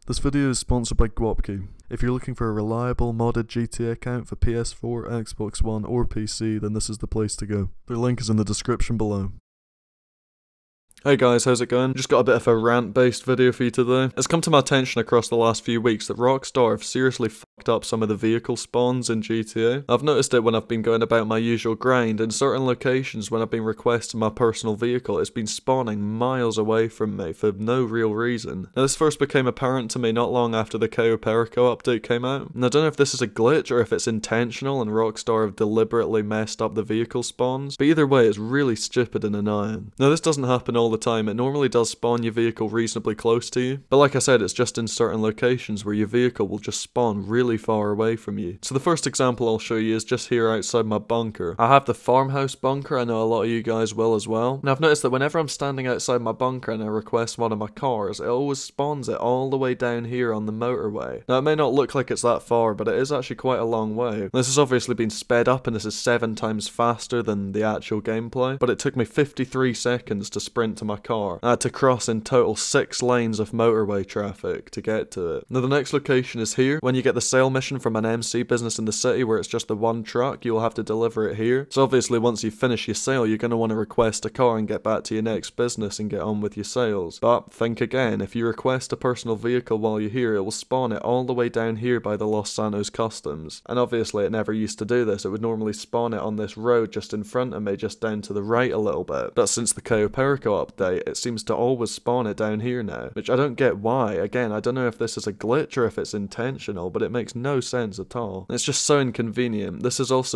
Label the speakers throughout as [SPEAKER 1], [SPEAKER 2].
[SPEAKER 1] This video is sponsored by Gwopkey. If you're looking for a reliable modded GTA account for PS4, Xbox One or PC, then this is the place to go. Their link is in the description below. Hey guys, how's it going? Just got a bit of a rant-based video for you today. It's come to my attention across the last few weeks that Rockstar have seriously fucked up some of the vehicle spawns in GTA. I've noticed it when I've been going about my usual grind. In certain locations when I've been requesting my personal vehicle, it's been spawning miles away from me for no real reason. Now this first became apparent to me not long after the Cayo Perico update came out. And I don't know if this is a glitch or if it's intentional and Rockstar have deliberately messed up the vehicle spawns, but either way it's really stupid and annoying. Now this doesn't happen all the time. It normally does spawn your vehicle reasonably close to you, but like I said, it's just in certain locations where your vehicle will just spawn really far away from you. So the first example I'll show you is just here outside my bunker. I have the farmhouse bunker, I know a lot of you guys will as well. Now I've noticed that whenever I'm standing outside my bunker and I request one of my cars, it always spawns it all the way down here on the motorway. Now it may not look like it's that far, but it is actually quite a long way. This has obviously been sped up and this is 7 times faster than the actual gameplay, but it took me 53 seconds to sprint to my car. I had to cross in total 6 lanes of motorway traffic to get to it. Now the next location is here. When you get the sale mission from an MC business in the city where it's just the one truck, you'll have to deliver it here. So obviously once you finish your sale, you're going to want to request a car and get back to your next business and get on with your sales. But think again, if you request a personal vehicle while you're here, it will spawn it all the way down here by the Los Santos customs. And obviously it never used to do this. It would normally spawn it on this road just in front of me, just down to the right a little bit. But since the Cayo Perico update, it seems to always spawn it down here now, which I don't get why. Again, I don't know if this is a glitch or if it's intentional, but it makes no sense at all. It's just so inconvenient. This is also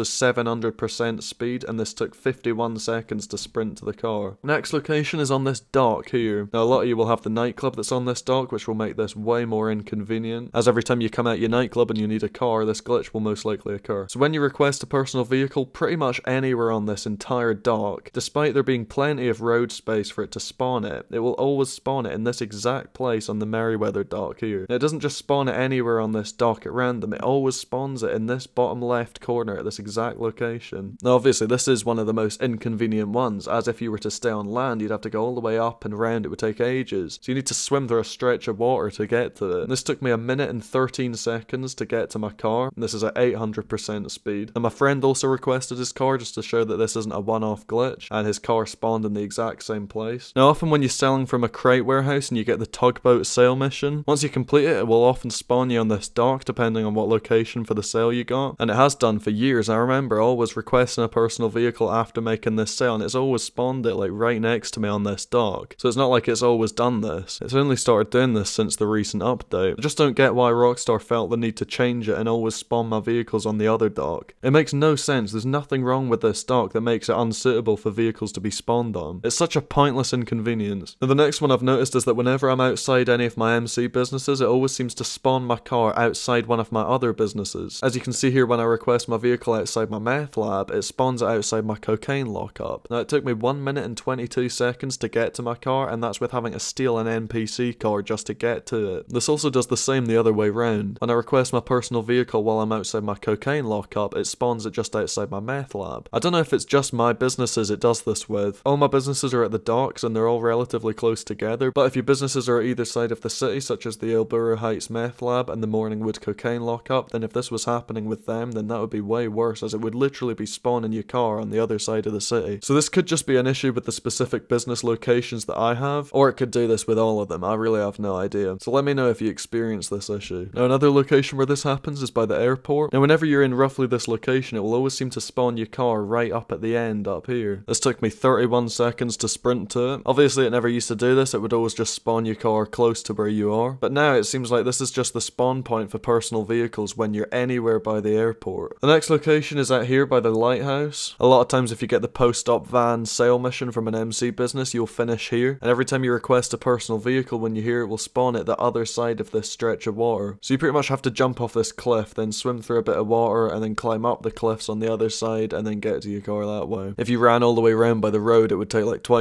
[SPEAKER 1] 700% speed and this took 51 seconds to sprint to the car. Next location is on this dock here. Now a lot of you will have the nightclub that's on this dock, which will make this way more inconvenient, as every time you come out your nightclub and you need a car, this glitch will most likely occur. So when you request a personal vehicle pretty much anywhere on this entire dock, despite there being plenty of road space for it to spawn it will always spawn it in this exact place on the Merryweather dock here. Now, it doesn't just spawn it anywhere on this dock at random, it always spawns it in this bottom left corner at this exact location. Now obviously this is one of the most inconvenient ones, as if you were to stay on land you'd have to go all the way up and around, it would take ages. So you need to swim through a stretch of water to get to it. And this took me 1 minute and 13 seconds to get to my car, and this is at 800% speed. And my friend also requested his car just to show that this isn't a one-off glitch, and his car spawned in the exact same place. Now often when you're selling from a crate warehouse and you get the tugboat sale mission, once you complete it, it will often spawn you on this dock depending on what location for the sale you got, and it has done for years. I remember always requesting a personal vehicle after making this sale and it's always spawned it like right next to me on this dock. So it's not like it's always done this. It's only started doing this since the recent update. I just don't get why Rockstar felt the need to change it and always spawn my vehicles on the other dock. It makes no sense. There's nothing wrong with this dock that makes it unsuitable for vehicles to be spawned on. It's such a pointless inconvenience. Now the next one I've noticed is that whenever I'm outside any of my MC businesses, it always seems to spawn my car outside one of my other businesses. As you can see here, when I request my vehicle outside my meth lab, it spawns it outside my cocaine lockup. Now it took me 1 minute and 22 seconds to get to my car, and that's with having to steal an NPC car just to get to it. This also does the same the other way round. When I request my personal vehicle while I'm outside my cocaine lockup, it spawns it just outside my meth lab. I don't know if it's just my businesses it does this with. All my businesses are at the docks and they're all relatively close together, but if your businesses are at either side of the city, such as the El Burro Heights meth lab and the Morningwood cocaine lockup, then if this was happening with them, then that would be way worse, as it would literally be spawning your car on the other side of the city. So this could just be an issue with the specific business locations that I have, or it could do this with all of them. I really have no idea. So let me know if you experience this issue. Now another location where this happens is by the airport. Now whenever you're in roughly this location, it will always seem to spawn your car right up at the end up here. This took me 31 seconds to sprint to it. Obviously it never used to do this, it would always just spawn your car close to where you are. But now it seems like this is just the spawn point for personal vehicles when you're anywhere by the airport. The next location is out here by the lighthouse. A lot of times if you get the post-op van sale mission from an MC business, you'll finish here. And every time you request a personal vehicle when you're here, it will spawn at the other side of this stretch of water. So you pretty much have to jump off this cliff, then swim through a bit of water, and then climb up the cliffs on the other side, and then get to your car that way. If you ran all the way around by the road, it would take like twice as long.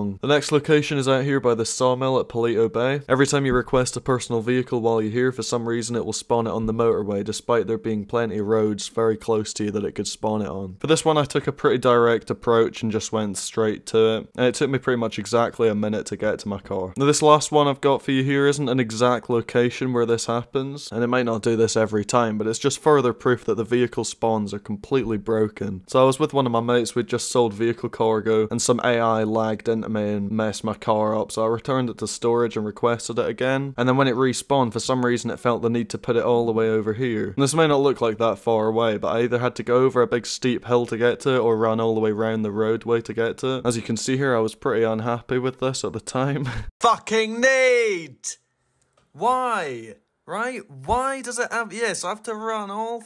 [SPEAKER 1] long. The next location is out here by the sawmill at Palito Bay. Every time you request a personal vehicle while you're here, for some reason it will spawn it on the motorway, despite there being plenty of roads very close to you that it could spawn it on. For this one I took a pretty direct approach and just went straight to it, and it took me pretty much exactly a minute to get to my car. Now this last one I've got for you here isn't an exact location where this happens, and it might not do this every time, but it's just further proof that the vehicle spawns are completely broken. So I was with one of my mates, we'd just sold vehicle cargo, and some AI lagged into me and messed my car up, so I returned it to storage and requested it again, and then when it respawned, for some reason it felt the need to put it all the way over here. And this may not look like that far away, but I either had to go over a big steep hill to get to it, or run all the way around the roadway to get to it. As you can see here, I was pretty unhappy with this at the time. Fucking neat! Why? Right? Why does it have... Yes, I have to run all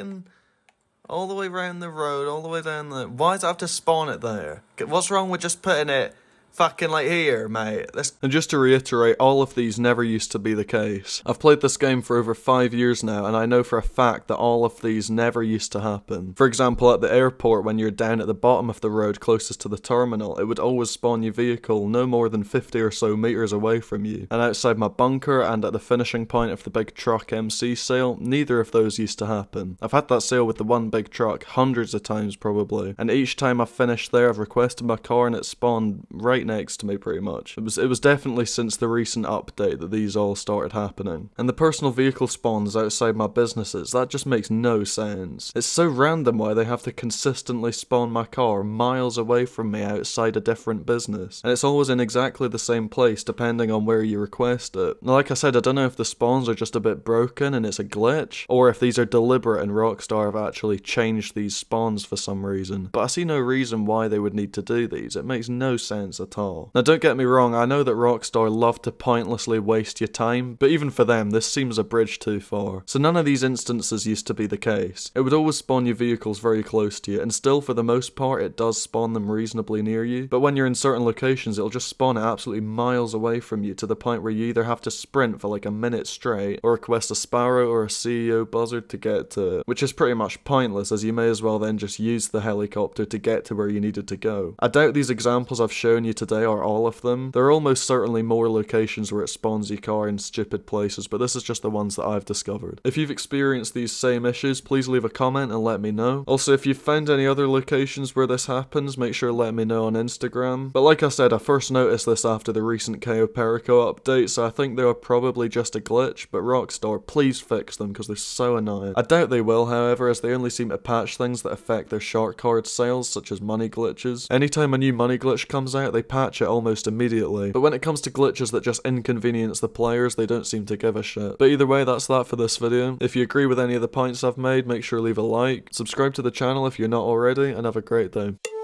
[SPEAKER 1] the way around the road, all the way down there. Why does it have to spawn it there? What's wrong with just putting it fucking like here, mate? And just to reiterate, all of these never used to be the case. I've played this game for over 5 years now, and I know for a fact that all of these never used to happen. For example, at the airport, when you're down at the bottom of the road closest to the terminal, it would always spawn your vehicle no more than 50 or so meters away from you. And outside my bunker and at the finishing point of the big truck MC sale, neither of those used to happen. I've had that sale with the one big truck hundreds of times probably, and each time I've finished there, I've requested my car and it spawned right next to me pretty much. It was definitely since the recent update that these all started happening. And the personal vehicle spawns outside my businesses, that just makes no sense. It's so random why they have to consistently spawn my car miles away from me outside a different business. And it's always in exactly the same place depending on where you request it. Now, like I said, I don't know if the spawns are just a bit broken and it's a glitch, or if these are deliberate and Rockstar have actually changed these spawns for some reason. But I see no reason why they would need to do these. It makes no sense at all. Now don't get me wrong, I know that Rockstar love to pointlessly waste your time, but even for them this seems a bridge too far. So none of these instances used to be the case. It would always spawn your vehicles very close to you, and still for the most part it does spawn them reasonably near you, but when you're in certain locations it'll just spawn it absolutely miles away from you to the point where you either have to sprint for like a minute straight, or request a Sparrow or a CEO Buzzard to get to it, which is pretty much pointless as you may as well then just use the helicopter to get to where you needed to go. I doubt these examples I've shown you today are all of them. There are almost certainly more locations where it spawns your car in stupid places, but this is just the ones that I've discovered. If you've experienced these same issues, please leave a comment and let me know. Also, if you've found any other locations where this happens, make sure to let me know on Instagram. But like I said, I first noticed this after the recent KO Perico update, so I think they are probably just a glitch, but Rockstar, please fix them because they're so annoying. I doubt they will, however, as they only seem to patch things that affect their shark card sales, such as money glitches. Anytime a new money glitch comes out, they patch it almost immediately, but when it comes to glitches that just inconvenience the players, they don't seem to give a shit. But either way, that's that for this video. If you agree with any of the points I've made, make sure to leave a like, subscribe to the channel if you're not already, and have a great day.